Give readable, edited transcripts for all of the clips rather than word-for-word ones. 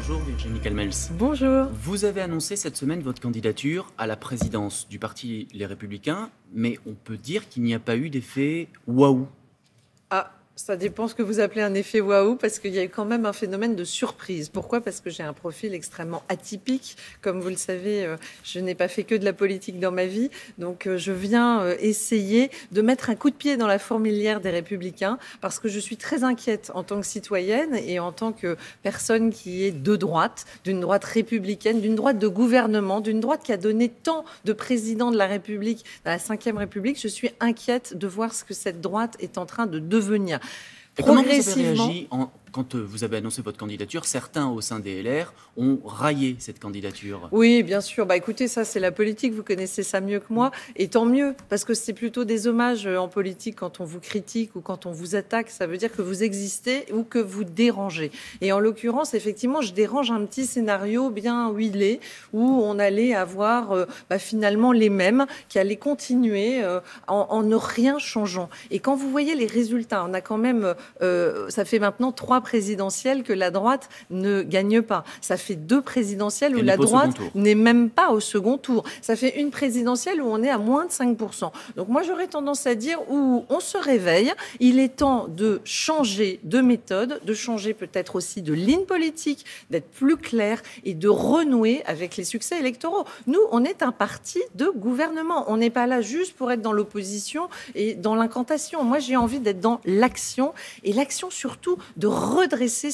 Bonjour Virginie Calmels. Bonjour. Vous avez annoncé cette semaine votre candidature à la présidence du parti Les Républicains, mais on peut dire qu'il n'y a pas eu d'effet waouh. Ah, ça dépend ce que vous appelez un effet waouh, parce qu'il y a eu quand même un phénomène de surprise. Pourquoi? Parce que j'ai un profil extrêmement atypique. Comme vous le savez, je n'ai pas fait que de la politique dans ma vie. Donc, je viens essayer de mettre un coup de pied dans la fourmilière des Républicains, parce que je suis très inquiète en tant que citoyenne et en tant que personne qui est de droite, d'une droite républicaine, d'une droite de gouvernement, d'une droite qui a donné tant de présidents de la République, dans la Ve République. Je suis inquiète de voir ce que cette droite est en train de devenir. Et comment vous avez réagi quand vous avez annoncé votre candidature? Certains au sein des LR ont raillé cette candidature. Oui, bien sûr. Écoutez, ça, c'est la politique. Vous connaissez ça mieux que moi. Et tant mieux, parce que c'est plutôt des hommages en politique quand on vous critique ou quand on vous attaque. Ça veut dire que vous existez ou que vous dérangez. Et en l'occurrence, effectivement, je dérange un petit scénario bien huilé où on allait avoir finalement les mêmes qui allaient continuer en ne rien changeant. Et quand vous voyez les résultats, on a quand même, ça fait maintenant 3 présidentielles que la droite ne gagne pas. Ça fait 2 présidentielles où la droite n'est même pas au second tour. Ça fait une présidentielle où on est à moins de 5%. Donc moi, j'aurais tendance à dire où on se réveille. Il est temps de changer de méthode, de changer peut-être aussi de ligne politique, d'être plus clair et de renouer avec les succès électoraux. Nous, on est un parti de gouvernement. On n'est pas là juste pour être dans l'opposition et dans l'incantation. Moi, j'ai envie d'être dans l'action, et l'action surtout de redresser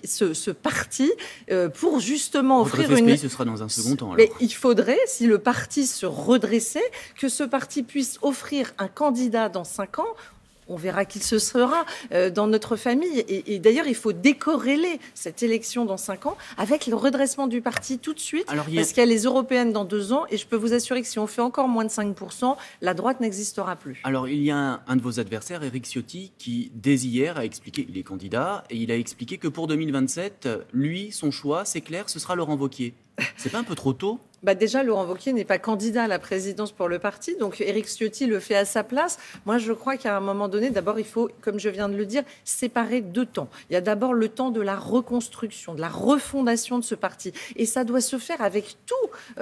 ce parti pour justement offrir une... ce sera dans un second temps. Alors. Mais il faudrait, si le parti se redressait, que ce parti puisse offrir un candidat dans 5 ans. On verra qui ce sera dans notre famille. Et d'ailleurs, il faut décorréler cette élection dans 5 ans avec le redressement du parti tout de suite, parce qu'il y a les européennes dans 2 ans. Et je peux vous assurer que si on fait encore moins de 5%, la droite n'existera plus. Alors, il y a un de vos adversaires, Éric Ciotti, qui, dès hier, a expliqué, il est candidat, et il a expliqué que pour 2027, lui, son choix, c'est clair, ce sera Laurent Wauquiez. C'est pas un peu trop tôt ? Déjà, Laurent Wauquiez n'est pas candidat à la présidence pour le parti, donc Éric Ciotti le fait à sa place. Moi, je crois qu'à un moment donné, d'abord, il faut, comme je viens de le dire, séparer 2 temps. Il y a d'abord le temps de la reconstruction, de la refondation de ce parti. Et ça doit se faire avec tous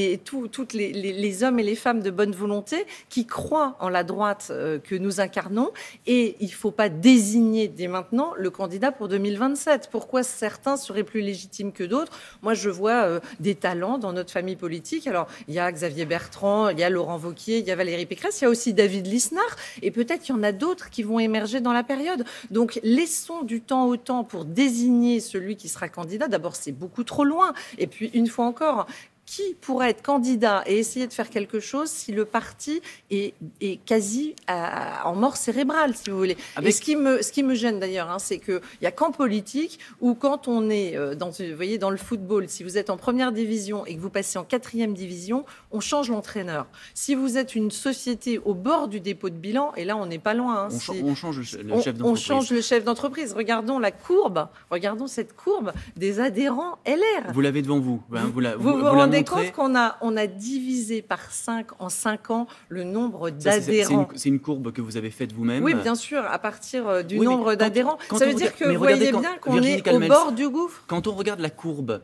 les hommes et les femmes de bonne volonté qui croient en la droite que nous incarnons. Et il ne faut pas désigner dès maintenant le candidat pour 2027. Pourquoi certains seraient plus légitimes que d'autres? Moi, je vois des talents dans notre famille politique. Alors, il y a Xavier Bertrand, il y a Laurent Wauquiez, il y a Valérie Pécresse, il y a aussi David Lisnard, et peut-être qu'il y en a d'autres qui vont émerger dans la période. Donc, laissons du temps au temps pour désigner celui qui sera candidat. D'abord, c'est beaucoup trop loin. Et puis, une fois encore, qui pourrait être candidat et essayer de faire quelque chose si le parti est quasi en mort cérébrale, si vous voulez. Et ce qui me gêne d'ailleurs, c'est qu'il n'y a qu'en politique où quand on est vous voyez, dans le football, si vous êtes en première division et que vous passez en 4e division, on change l'entraîneur. Si vous êtes une société au bord du dépôt de bilan, et là on n'est pas loin. On change le chef d'entreprise. On change le chef d'entreprise. Regardons la courbe, regardons cette courbe des adhérents LR. Vous l'avez devant vous. Vous rendez compte qu'on a divisé par 5 en 5 ans le nombre d'adhérents. C'est une courbe que vous avez faite vous-même. Oui, bien sûr, à partir du nombre d'adhérents. Ça veut dire que vous voyez bien qu'on est au bord du gouffre. Quand on regarde la courbe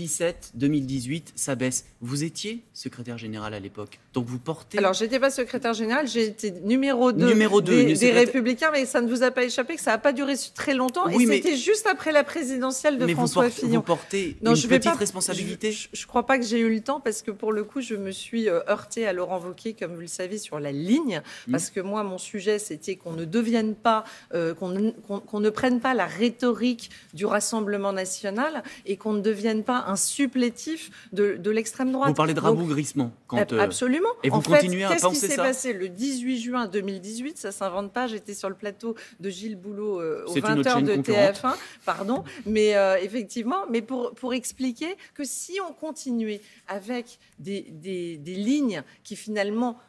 2017-2018, ça baisse. Vous étiez secrétaire général à l'époque, donc vous portez... Alors, je n'étais pas secrétaire général, j'ai été numéro 2 des Républicains, mais ça ne vous a pas échappé que ça n'a pas duré très longtemps. Oui, et c'était juste après la présidentielle de François Fillon. Vous portez une petite responsabilité. Je ne crois pas que j'ai eu le temps, parce que pour le coup, je me suis heurtée à Laurent Wauquiez, comme vous le savez, sur la ligne, parce que moi, mon sujet, c'était qu'on ne devienne pas, qu'on ne prenne pas la rhétorique du Rassemblement national et qu'on ne devienne pas un supplétif de l'extrême droite. Vous parlez de rabougrissement. Absolument. Et vous continuez à penser ça. Qu'est-ce qui s'est passé le 18 juin 2018? Ça ne s'invente pas. J'étais sur le plateau de Gilles Boulot aux 20h de TF1. Pardon. Mais effectivement, mais pour expliquer que si on continuait avec des lignes qui finalement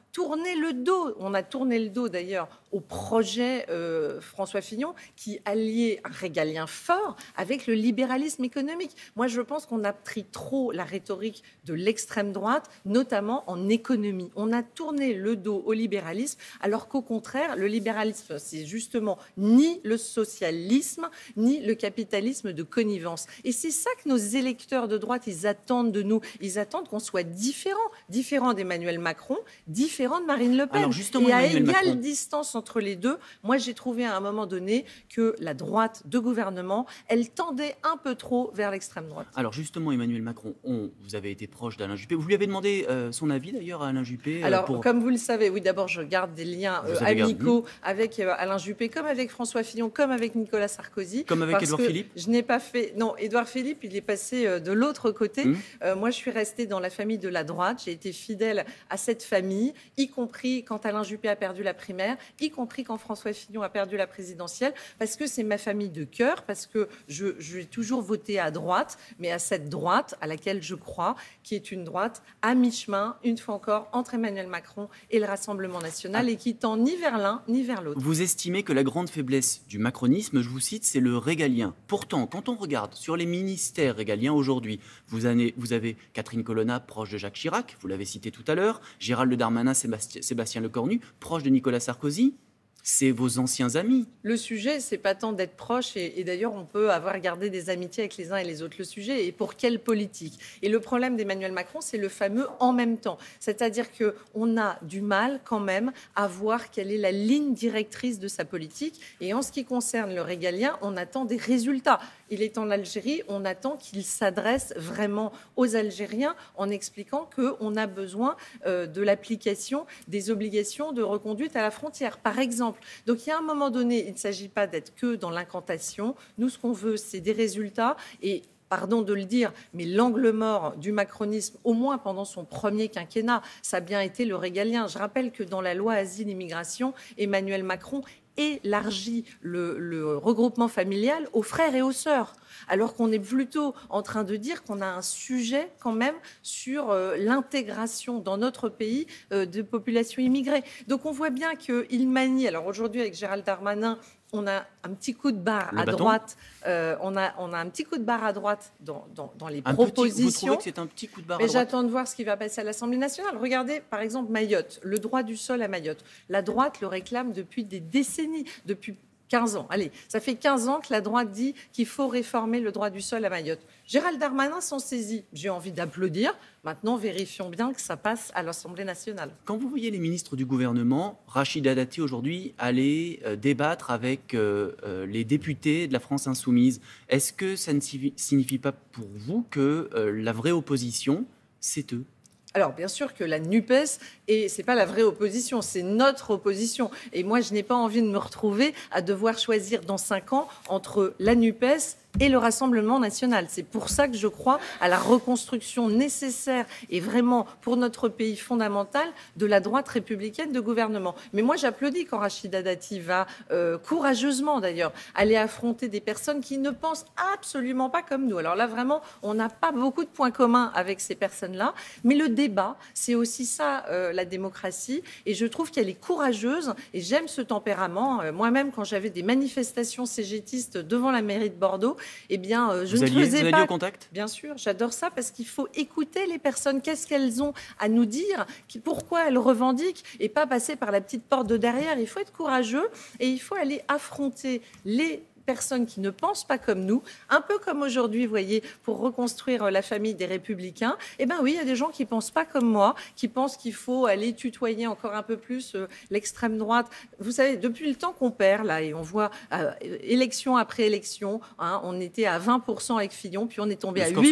tourné le dos. On a tourné le dos d'ailleurs au projet François Fillon qui alliait un régalien fort avec le libéralisme économique. Moi, je pense qu'on a pris trop la rhétorique de l'extrême droite, notamment en économie. On a tourné le dos au libéralisme, alors qu'au contraire, le libéralisme, c'est justement ni le socialisme, ni le capitalisme de connivence. Et c'est ça que nos électeurs de droite, ils attendent de nous. Ils attendent qu'on soit différent d'Emmanuel Macron, différent de Marine Le Pen. Alors justement, et à Emmanuel égale Macron, distance entre les deux, moi j'ai trouvé à un moment donné que la droite de gouvernement, elle tendait un peu trop vers l'extrême droite. alors justement, Emmanuel Macron, vous avez été proche d'Alain Juppé. Vous lui avez demandé son avis d'ailleurs à Alain Juppé. Alors, comme vous le savez, oui, d'abord, je garde des liens amicaux avec Alain Juppé, comme avec François Fillon, comme avec Nicolas Sarkozy. Comme avec Édouard Philippe. Je n'ai pas fait... Non, Édouard Philippe, il est passé de l'autre côté. Moi, je suis restée dans la famille de la droite. J'ai été fidèle à cette famille, y compris quand Alain Juppé a perdu la primaire, y compris quand François Fillon a perdu la présidentielle, parce que c'est ma famille de cœur, parce que j'ai toujours voté à droite, mais à cette droite à laquelle je crois, qui est une droite à mi-chemin, une fois encore, entre Emmanuel Macron et le Rassemblement national, et qui tend ni vers l'un ni vers l'autre. Vous estimez que la grande faiblesse du macronisme, je vous cite, c'est le régalien. Pourtant, quand on regarde sur les ministères régaliens aujourd'hui, vous avez Catherine Colonna, proche de Jacques Chirac, vous l'avez cité tout à l'heure, Gérald Darmanin, Sébastien Lecornu, proche de Nicolas Sarkozy. C'est vos anciens amis. Le sujet, c'est pas tant d'être proche, et d'ailleurs, on peut avoir gardé des amitiés avec les uns et les autres. Le sujet est pour quelle politique? Et le problème d'Emmanuel Macron, c'est le fameux « en même temps ». C'est-à-dire qu'on a du mal quand même à voir quelle est la ligne directrice de sa politique. Et en ce qui concerne le régalien, on attend des résultats. Il est en Algérie, on attend qu'il s'adresse vraiment aux Algériens en expliquant qu'on a besoin de l'application des obligations de reconduite à la frontière, par exemple. Donc, il y a un moment donné, il ne s'agit pas d'être que dans l'incantation. Nous, ce qu'on veut, c'est des résultats. Et pardon de le dire, mais l'angle mort du macronisme, au moins pendant son premier quinquennat, ça a bien été le régalien. Je rappelle que dans la loi Asile-Immigration, Emmanuel Macron élargit le regroupement familial aux frères et aux sœurs, alors qu'on est plutôt en train de dire qu'on a un sujet quand même sur l'intégration dans notre pays de populations immigrées. Donc on voit bien qu'il manie, alors aujourd'hui avec Gérald Darmanin, on a un petit coup de barre à droite. On a un petit coup de barre à droite dans les propositions. Vous trouvez que c'est un petit coup de barre à droite? Mais j'attends de voir ce qui va passer à l'Assemblée nationale. Regardez, par exemple, Mayotte, le droit du sol à Mayotte. La droite le réclame depuis des décennies, depuis 15 ans. Allez, ça fait 15 ans que la droite dit qu'il faut réformer le droit du sol à Mayotte. Gérald Darmanin s'en saisit. J'ai envie d'applaudir. Maintenant, vérifions bien que ça passe à l'Assemblée nationale. Quand vous voyez les ministres du gouvernement, Rachida Dati aujourd'hui aller débattre avec les députés de la France insoumise, est-ce que ça ne signifie pas pour vous que la vraie opposition, c'est eux? Alors, bien sûr que la NUPES, et c'est pas la vraie opposition, c'est notre opposition. Et moi, je n'ai pas envie de me retrouver à devoir choisir dans 5 ans entre la NUPES et le Rassemblement national. C'est pour ça que je crois à la reconstruction nécessaire et vraiment pour notre pays fondamental de la droite républicaine de gouvernement. Mais moi, j'applaudis quand Rachida Dati va courageusement d'ailleurs aller affronter des personnes qui ne pensent absolument pas comme nous. Alors là, vraiment, on n'a pas beaucoup de points communs avec ces personnes-là, mais le débat, c'est aussi ça, la démocratie. Et je trouve qu'elle est courageuse et j'aime ce tempérament. Moi-même, quand j'avais des manifestations cégétistes devant la mairie de Bordeaux, eh bien, je ne faisais pas... au contact? Bien sûr, j'adore ça parce qu'il faut écouter les personnes. Qu'est-ce qu'elles ont à nous dire? Pourquoi elles revendiquent? Et pas passer par la petite porte de derrière. Il faut être courageux et il faut aller affronter les personnes qui ne pensent pas comme nous, un peu comme aujourd'hui, vous voyez, pour reconstruire la famille des Républicains. Eh bien oui, il y a des gens qui ne pensent pas comme moi, qui pensent qu'il faut aller tutoyer encore un peu plus l'extrême droite. Vous savez, depuis le temps qu'on perd, là, et on voit élection après élection, hein, on était à 20% avec Fillon, puis on est tombé à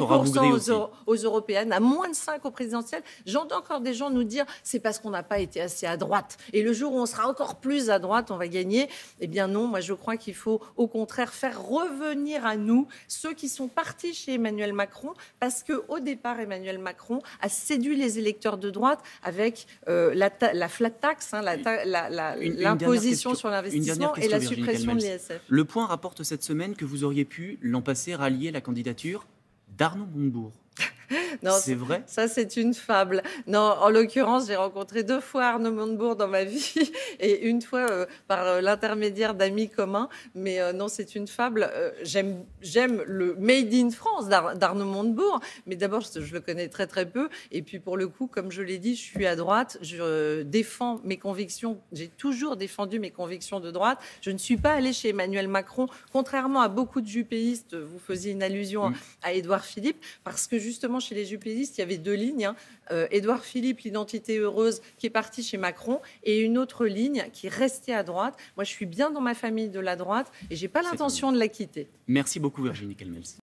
8% aux européennes, à moins de 5 aux présidentielles. J'entends encore des gens nous dire c'est parce qu'on n'a pas été assez à droite. Et le jour où on sera encore plus à droite, on va gagner. Eh bien non, moi je crois qu'il faut au contraire faire revenir à nous ceux qui sont partis chez Emmanuel Macron, parce qu'au départ, Emmanuel Macron a séduit les électeurs de droite avec la flat tax, hein, l'imposition sur l'investissement et la suppression de l'ISF. Le Point rapporte cette semaine que vous auriez pu, l'an passé, rallier la candidature d'Arnaud Montebourg. Non, C'est vrai? ça, c'est une fable. Non, en l'occurrence, j'ai rencontré 2 fois Arnaud Montebourg dans ma vie et une fois, par, l'intermédiaire d'amis communs. Mais, non, c'est une fable. J'aime le made in France d'Arnaud Montebourg, mais d'abord, je le connais très, très peu et puis, pour le coup, comme je l'ai dit, je suis à droite. Je défends mes convictions. J'ai toujours défendu mes convictions de droite. Je ne suis pas allée chez Emmanuel Macron, contrairement à beaucoup de jupéistes. Vous faisiez une allusion à Édouard Philippe, parce que justement, chez les jupéistes, il y avait 2 lignes. Édouard Philippe, l'identité heureuse, qui est parti chez Macron, et une autre ligne qui est restée à droite. Moi, je suis bien dans ma famille de la droite et j'ai pas C'est l'intention de la quitter. Merci beaucoup Virginie Kelmels.